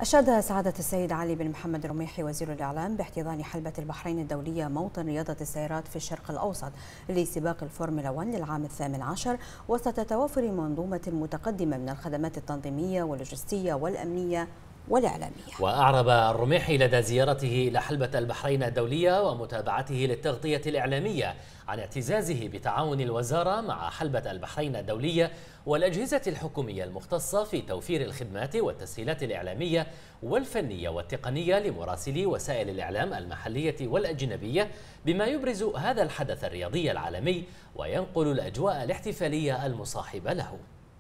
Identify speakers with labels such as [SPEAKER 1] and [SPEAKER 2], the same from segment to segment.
[SPEAKER 1] أشاد سعادة السيد علي بن محمد الرميحي وزير الإعلام باحتضان حلبة البحرين الدولية موطن رياضة السيارات في الشرق الأوسط لسباق الفورمولا 1 للعام ال18 وسط توافر منظومة متقدمة من الخدمات التنظيمية واللوجستية والأمنية والإعلامية.
[SPEAKER 2] وأعرب الرميحي لدى زيارته إلى حلبة البحرين الدولية ومتابعته للتغطية الإعلامية عن اعتزازه بتعاون الوزارة مع حلبة البحرين الدولية والأجهزة الحكومية المختصة في توفير الخدمات والتسهيلات الإعلامية والفنية والتقنية لمراسلي وسائل الإعلام المحلية والأجنبية، بما يبرز هذا الحدث الرياضي العالمي وينقل الأجواء الاحتفالية المصاحبة له.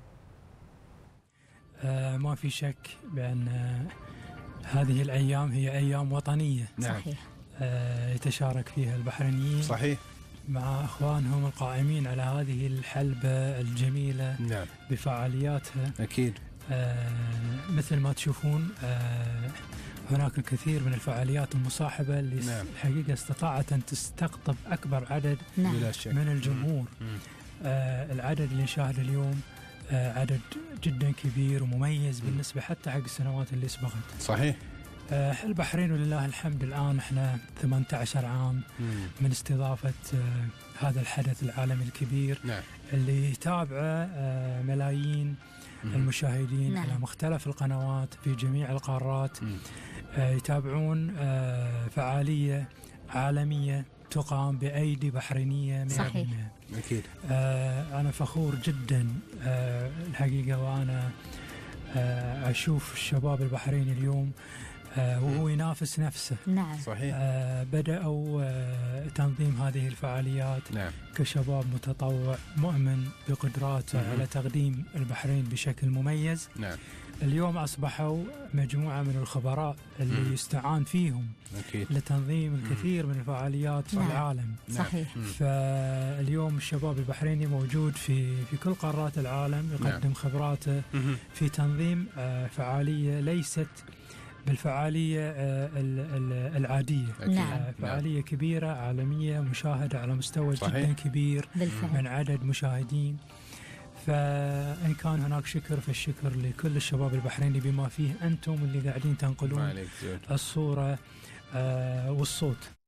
[SPEAKER 3] ما في شك بأن هذه الأيام هي أيام وطنية.
[SPEAKER 4] صحيح.
[SPEAKER 3] يتشارك فيها البحرينيين
[SPEAKER 4] صحيح
[SPEAKER 3] مع أخوانهم القائمين على هذه الحلبة الجميلة.
[SPEAKER 4] نعم.
[SPEAKER 3] بفعالياتها
[SPEAKER 4] أكيد.
[SPEAKER 3] مثل ما تشوفون هناك الكثير من الفعاليات المصاحبة اللي
[SPEAKER 4] نعم.
[SPEAKER 3] الحقيقة استطاعت أن تستقطب أكبر عدد
[SPEAKER 4] نعم.
[SPEAKER 3] من الجمهور. العدد اللي نشاهد اليوم عدد جدا كبير ومميز بالنسبة حتى حق السنوات اللي سبقت.
[SPEAKER 4] صحيح.
[SPEAKER 3] البحرين ولله الحمد الآن احنا 18 عام من استضافة هذا الحدث العالمي الكبير.
[SPEAKER 4] نعم.
[SPEAKER 3] اللي يتابعه ملايين المشاهدين على مختلف القنوات في جميع القارات. يتابعون فعالية عالمية تقام بأيدي بحرينية 100%.
[SPEAKER 4] صحيح. أكيد.
[SPEAKER 3] أنا فخور جدا الحقيقة، وأنا أشوف الشباب البحريني اليوم وهو ينافس نفسه.
[SPEAKER 4] نعم. صحيح.
[SPEAKER 3] بدأوا تنظيم هذه الفعاليات.
[SPEAKER 4] نعم.
[SPEAKER 3] كشباب متطوع مؤمن بقدراته على تقديم البحرين بشكل مميز.
[SPEAKER 4] نعم. اليوم
[SPEAKER 3] أصبحوا مجموعة من الخبراء اللي يستعان فيهم.
[SPEAKER 4] أكيد.
[SPEAKER 3] لتنظيم الكثير من الفعاليات في العالم.
[SPEAKER 4] صحيح.
[SPEAKER 3] فاليوم الشباب البحريني موجود في كل قارات العالم، يقدم خبراته في تنظيم فعالية ليست بالفعالية العادية. فعالية كبيرة عالمية مشاهدة على مستوى جدا كبير من عدد مشاهدين. فإن كان هناك شكر فالشكر لكل الشباب البحريني بما فيه أنتم اللي قاعدين تنقلون الصورة والصوت.